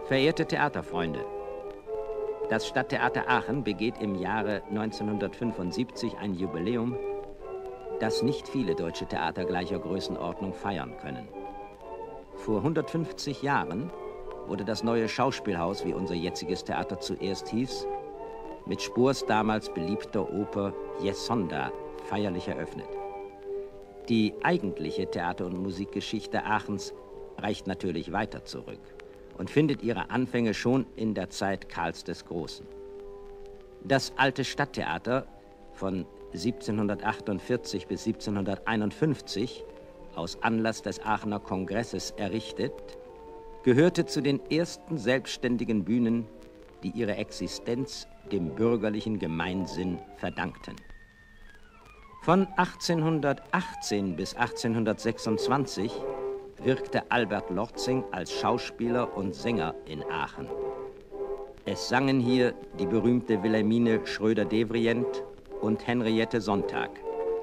Verehrte Theaterfreunde, das Stadttheater Aachen begeht im Jahre 1975 ein Jubiläum, das nicht viele deutsche Theater gleicher Größenordnung feiern können. Vor 150 Jahren wurde das neue Schauspielhaus, wie unser jetziges Theater zuerst hieß, mit Spohrs damals beliebter Oper Jesonda feierlich eröffnet. Die eigentliche Theater- und Musikgeschichte Aachens reicht natürlich weiter zurück und findet ihre Anfänge schon in der Zeit Karls des Großen. Das alte Stadttheater von 1748 bis 1751, aus Anlass des Aachener Kongresses errichtet, gehörte zu den ersten selbstständigen Bühnen, die ihre Existenz dem bürgerlichen Gemeinsinn verdankten. Von 1818 bis 1826 wirkte Albert Lorzing als Schauspieler und Sänger in Aachen. Es sangen hier die berühmte Wilhelmine Schröder-Devrient und Henriette Sonntag.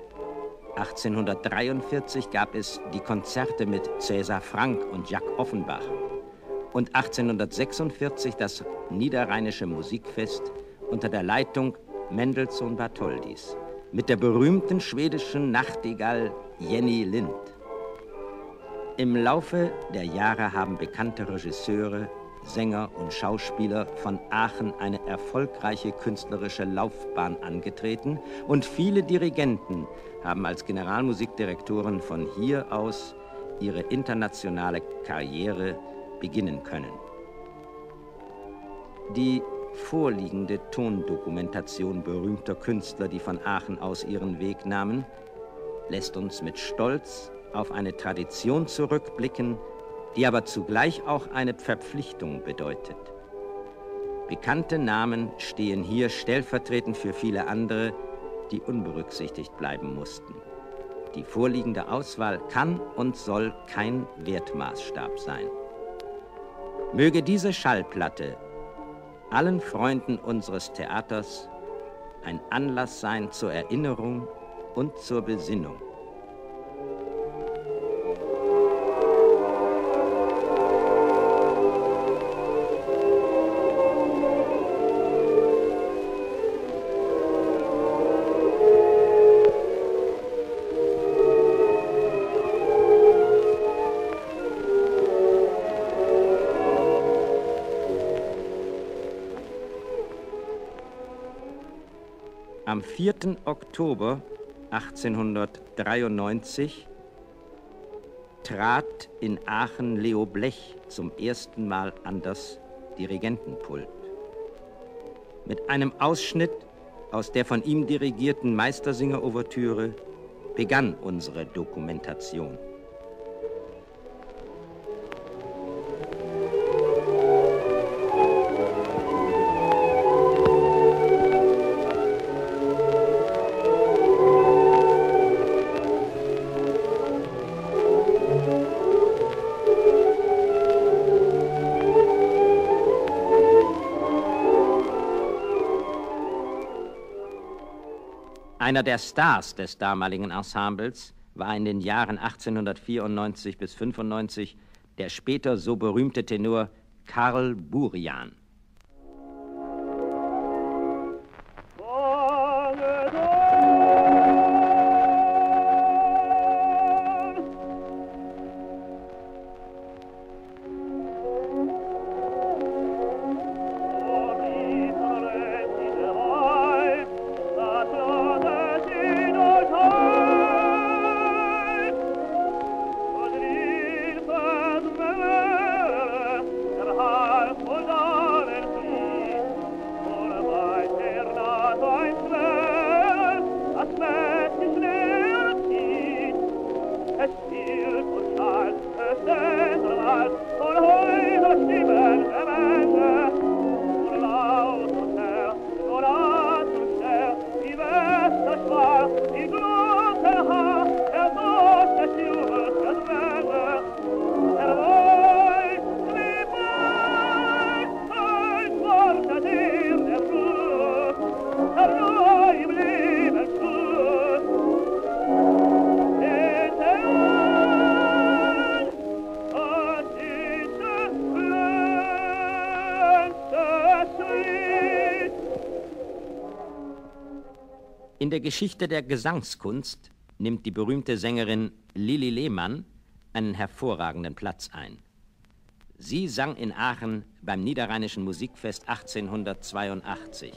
1843 gab es die Konzerte mit Cäsar Frank und Jack Offenbach und 1846 das Niederrheinische Musikfest unter der Leitung Mendelssohn-Bartholdys mit der berühmten schwedischen Nachtigall Jenny Lind. Im Laufe der Jahre haben bekannte Regisseure, Sänger und Schauspieler von Aachen eine erfolgreiche künstlerische Laufbahn angetreten und viele Dirigenten haben als Generalmusikdirektoren von hier aus ihre internationale Karriere beginnen können. Die vorliegende Tondokumentation berühmter Künstler, die von Aachen aus ihren Weg nahmen, lässt uns mit Stolz auf eine Tradition zurückblicken, die aber zugleich auch eine Verpflichtung bedeutet. Bekannte Namen stehen hier stellvertretend für viele andere, die unberücksichtigt bleiben mussten. Die vorliegende Auswahl kann und soll kein Wertmaßstab sein. Möge diese Schallplatte allen Freunden unseres Theaters ein Anlass sein zur Erinnerung und zur Besinnung. Am 4. Oktober 1893 trat in Aachen Leo Blech zum ersten Mal an das Dirigentenpult. Mit einem Ausschnitt aus der von ihm dirigierten Meistersinger-Ouvertüre begann unsere Dokumentation. Einer der Stars des damaligen Ensembles war in den Jahren 1894 bis 1895 der später so berühmte Tenor Karl Burian. Oh, In der Geschichte der Gesangskunst nimmt die berühmte Sängerin Lili Lehmann einen hervorragenden Platz ein. Sie sang in Aachen beim Niederrheinischen Musikfest 1882.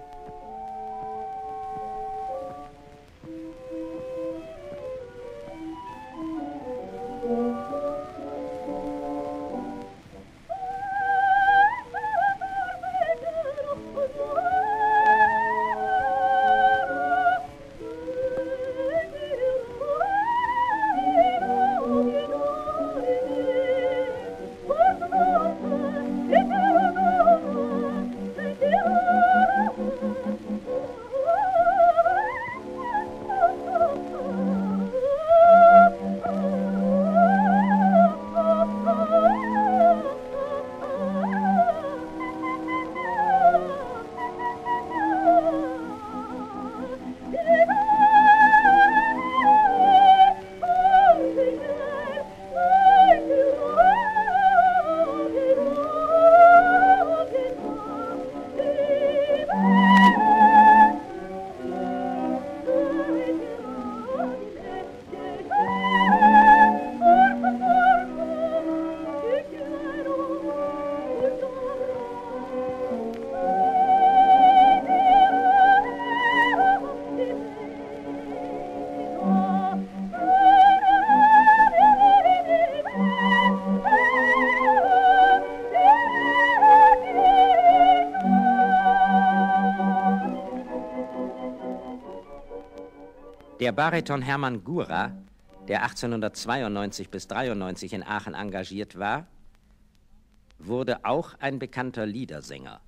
Der Bariton Hermann Gura, der 1892 bis 1893 in Aachen engagiert war, wurde auch ein bekannter Liedersänger.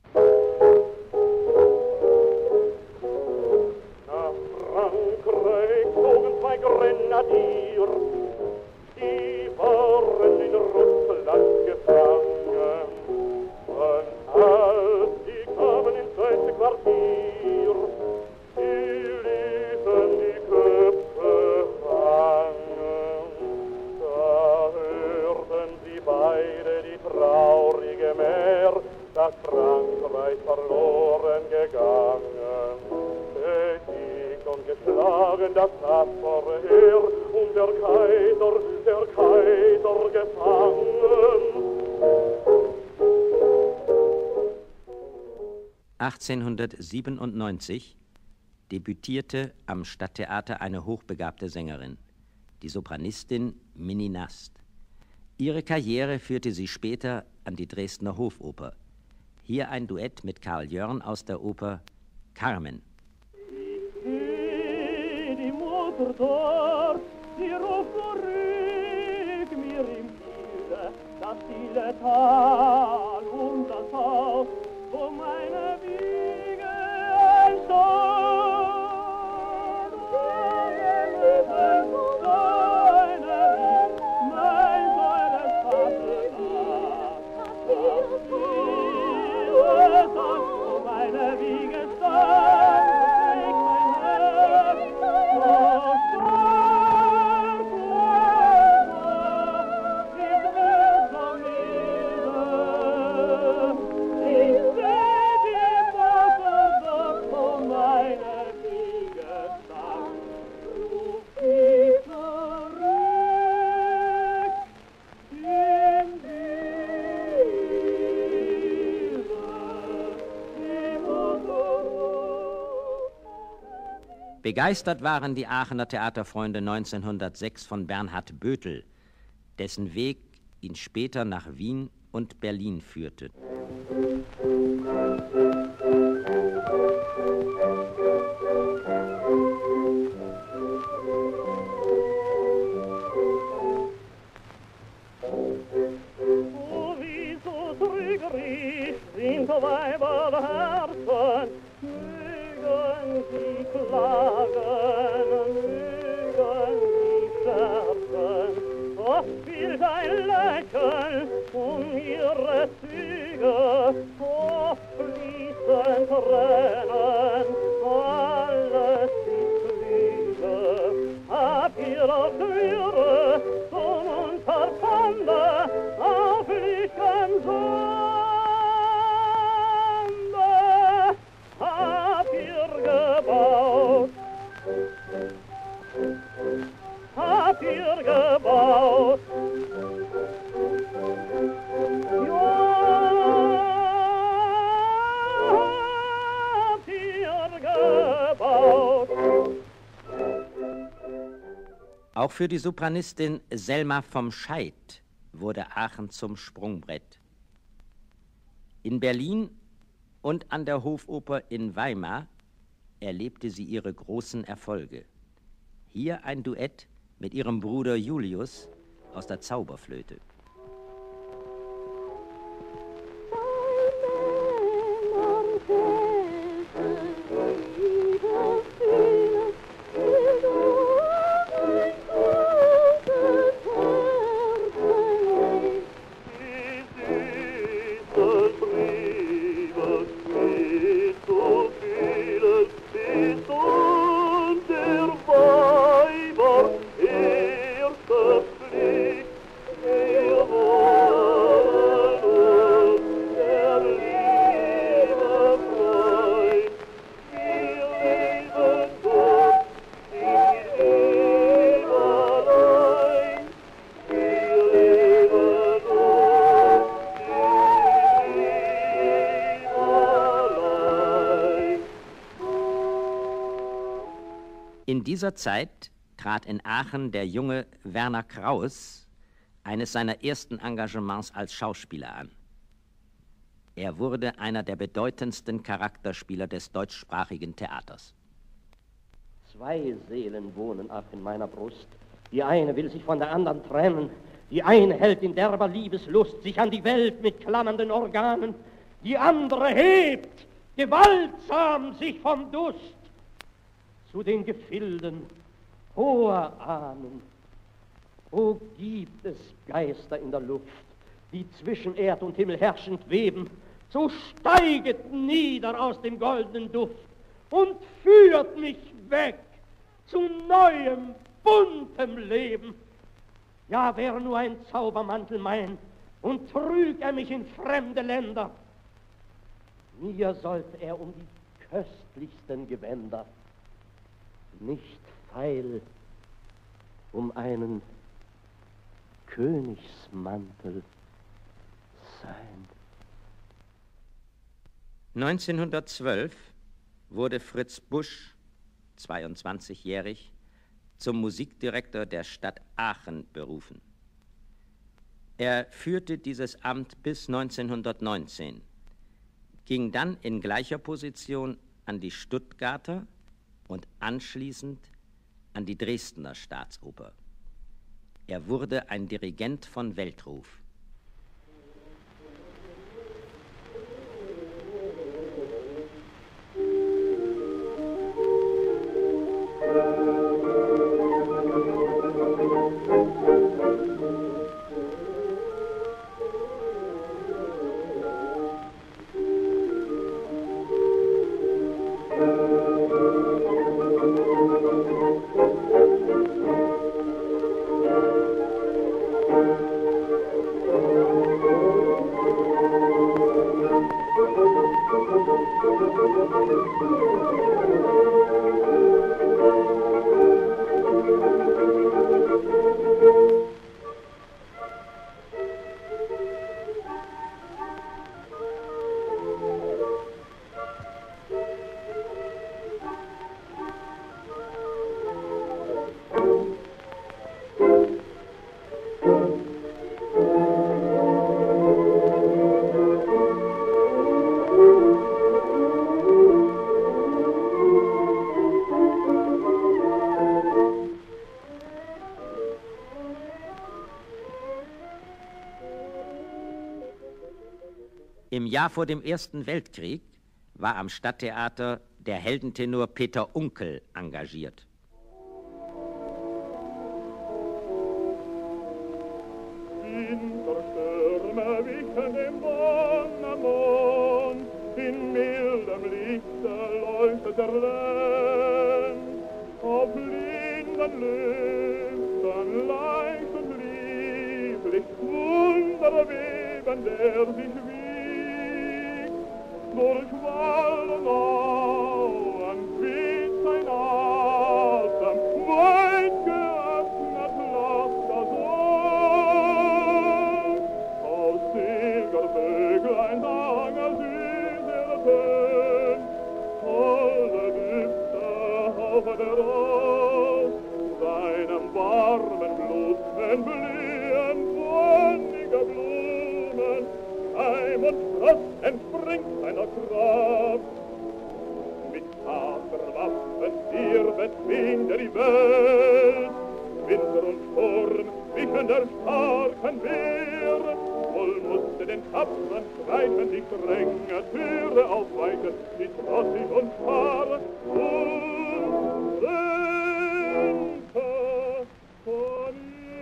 Nach Frankreich zogen zwei Grenadier, die waren in Russland gefangen. Und als sie kamen ins deutsche Quartier, die Köpfe hangen. Da hörten sie beide die traurige Mär, dass Frankreich verloren gegangen. Besiegt und geschlagen das tapfere Heer und der Kaiser gefangen. 1897 debütierte am Stadttheater eine hochbegabte Sängerin, die Sopranistin Minnie Nast. Ihre Karriere führte sie später an die Dresdner Hofoper. Hier ein Duett mit Karl Jörn aus der Oper Carmen. Ich seh die Mutter dort, sie ruft zurück mir im Bilde, das stille Tal und das Haus, wo meine Wiege einstand. Begeistert waren die Aachener Theaterfreunde 1906 von Bernhard Böthel, dessen Weg ihn später nach Wien und Berlin führte. Oh, wie so trügerisch sind Weiberherzen, mögen sie klagen, mögen sie scherzen. Oft spielt ein Lächeln um ihre Züge, oft fließen Tränen, alles ist Lüge. Hab ihre Türe zum Unterpfande auf Lichten Sande, hab ihr gebaut. Auch für die Sopranistin Selma vom Scheidt wurde Aachen zum Sprungbrett. In Berlin und an der Hofoper in Weimar erlebte sie ihre großen Erfolge. Hier ein Duett mit ihrem Bruder Julius aus der Zauberflöte. In dieser Zeit trat in Aachen der junge Werner Kraus eines seiner ersten Engagements als Schauspieler an. Er wurde einer der bedeutendsten Charakterspieler des deutschsprachigen Theaters. Zwei Seelen wohnen auch in meiner Brust. Die eine will sich von der anderen trennen. Die eine hält in derber Liebeslust sich an die Welt mit klammernden Organen. Die andere hebt gewaltsam sich vom Durst zu den Gefilden hoher Ahnen. O gibt es Geister in der Luft, die zwischen Erd und Himmel herrschend weben, so steiget nieder aus dem goldenen Duft und führt mich weg zu neuem, buntem Leben. Ja, wäre nur ein Zaubermantel mein und trüg er mich in fremde Länder, mir sollte er um die köstlichsten Gewänder nicht feil um einen Königsmantel sein. 1912 wurde Fritz Busch, 22-jährig, zum Musikdirektor der Stadt Aachen berufen. Er führte dieses Amt bis 1919, ging dann in gleicher Position an die Stuttgarter und anschließend an die Dresdner Staatsoper. Er wurde ein Dirigent von Weltruf. Im Jahr vor dem Ersten Weltkrieg war am Stadttheater der Heldentenor Peter Unckel engagiert. Winterstürme wichen dem Donnermond, in mildem Lichte leuchtet der Lenz, auf blinden Lüften leicht und lieblich, Wunderweben, der sich durch Wald und Auen weht sein Atem, weit geöffnet lacht das Ohr. Aus Silbervöglein Sanger süßelten, holde Düfte auf der Rost, seinem Bart Blumen blühen, wonniger Blumen, Keim und Frost entspringt seiner Kraft. Mit harter Waffen ihr bezwingt die Welt, Winter und Sturm wichen der starken Wehr, wohl musste den Tapfern streichen die strenge Türe aufweichen, die trotzig und fahr und senke von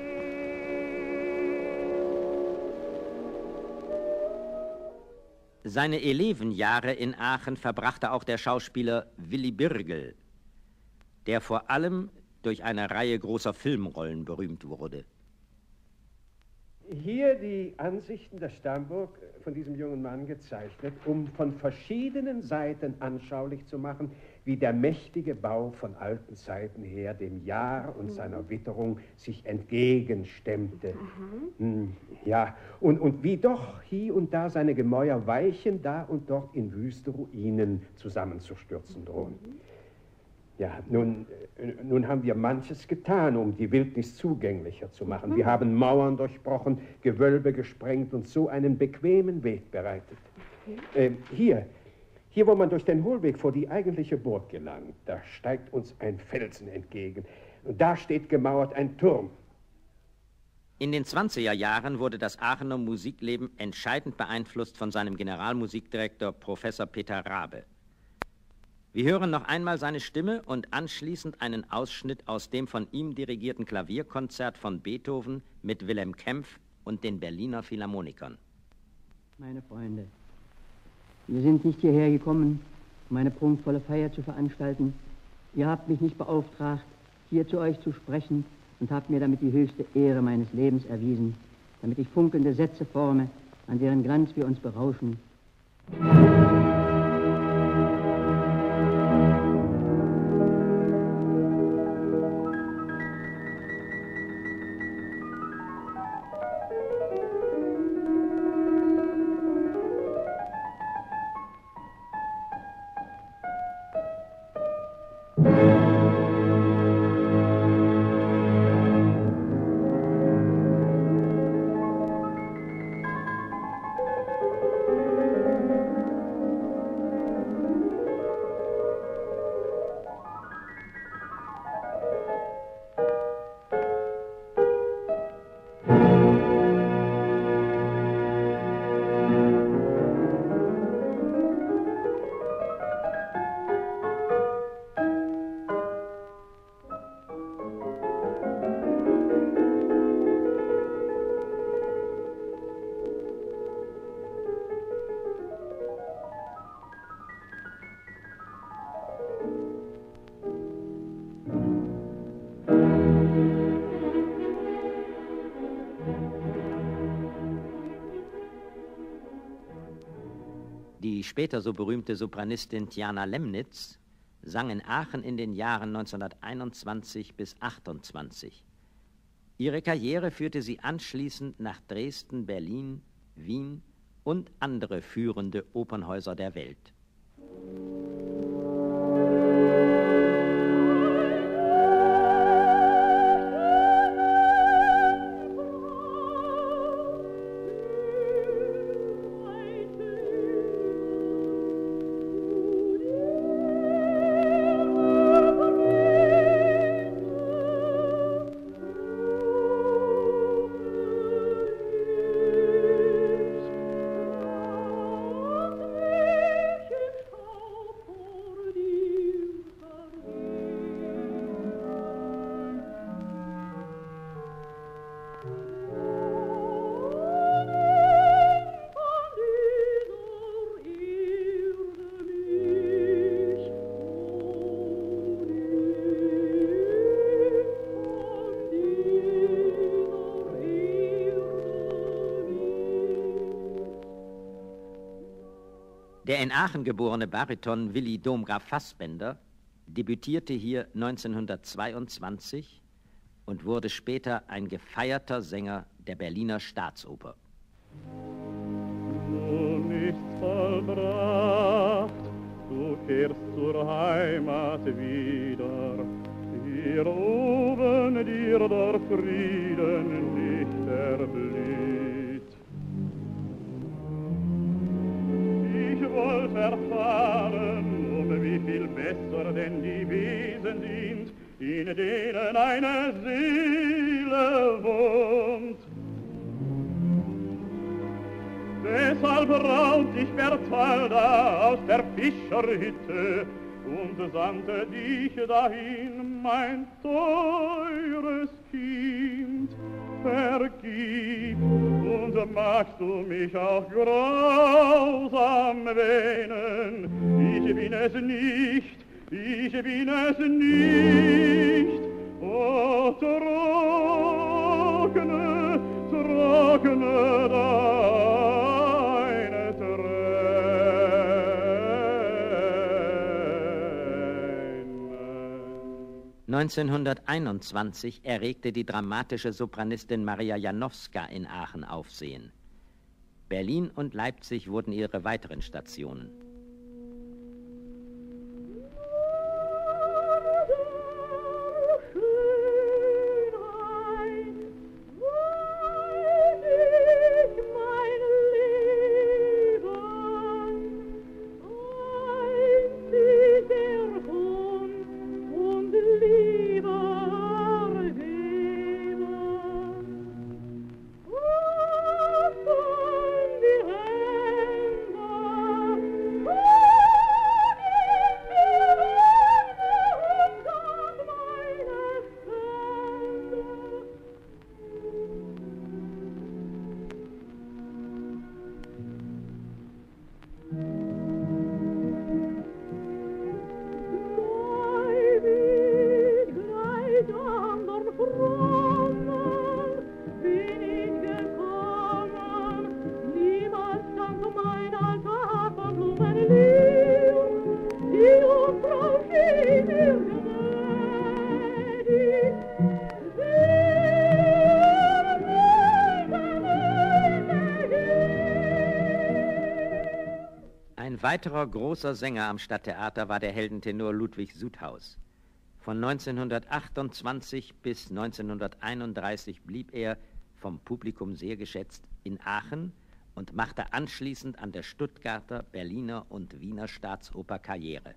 Seine Elevenjahre in Aachen verbrachte auch der Schauspieler Willy Birgel, der vor allem durch eine Reihe großer Filmrollen berühmt wurde. Hier die Ansichten der Stammburg von diesem jungen Mann gezeichnet, um von verschiedenen Seiten anschaulich zu machen, wie der mächtige Bau von alten Zeiten her dem Jahr und seiner Witterung sich entgegenstemmte. Ja, und wie doch hier und da seine Gemäuer weichen, da und dort in wüste Ruinen zusammenzustürzen drohen. Ja, nun haben wir manches getan, um die Wildnis zugänglicher zu machen. Wir haben Mauern durchbrochen, Gewölbe gesprengt und so einen bequemen Weg bereitet. Hier, wo man durch den Hohlweg vor die eigentliche Burg gelangt, da steigt uns ein Felsen entgegen. Und da steht gemauert ein Turm. In den 20er Jahren wurde das Aachener Musikleben entscheidend beeinflusst von seinem Generalmusikdirektor Professor Peter Raabe. Wir hören noch einmal seine Stimme und anschließend einen Ausschnitt aus dem von ihm dirigierten Klavierkonzert von Beethoven mit Wilhelm Kempff und den Berliner Philharmonikern. Meine Freunde, wir sind nicht hierher gekommen, um eine prunkvolle Feier zu veranstalten. Ihr habt mich nicht beauftragt, hier zu euch zu sprechen und habt mir damit die höchste Ehre meines Lebens erwiesen, damit ich funkelnde Sätze forme, an deren Glanz wir uns berauschen. Die später so berühmte Sopranistin Tjana Lemnitz sang in Aachen in den Jahren 1921 bis 1928. Ihre Karriere führte sie anschließend nach Dresden, Berlin, Wien und andere führende Opernhäuser der Welt. Der in Aachen geborene Bariton Willy Domgraf Fassbender debütierte hier 1922 und wurde später ein gefeierter Sänger der Berliner Staatsoper. Du nichts vollbracht, du kehrst zur Heimat wieder. Hier oben dir der Frieden nicht erblüht. Ich wollte erfahren, wie viel besser denn die Wesen sind, in denen eine Seele wohnt. Deshalb raut ich Bertalda aus der Fischerhütte und sandte dich dahin, mein teures Kind. Vergib, und magst du mich auch grausam wähnen, ich bin es nicht, ich bin es nicht. O trockne, trockne deine Tränen. 1921 erregte die dramatische Sopranistin Maria Janowska in Aachen Aufsehen. Berlin und Leipzig wurden ihre weiteren Stationen. Ein weiterer großer Sänger am Stadttheater war der Heldentenor Ludwig Sudhaus. Von 1928 bis 1931 blieb er, vom Publikum sehr geschätzt, in Aachen und machte anschließend an der Stuttgarter, Berliner und Wiener Staatsoper Karriere.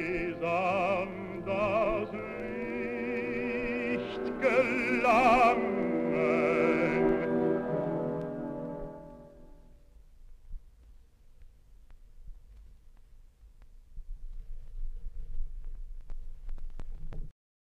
Gelang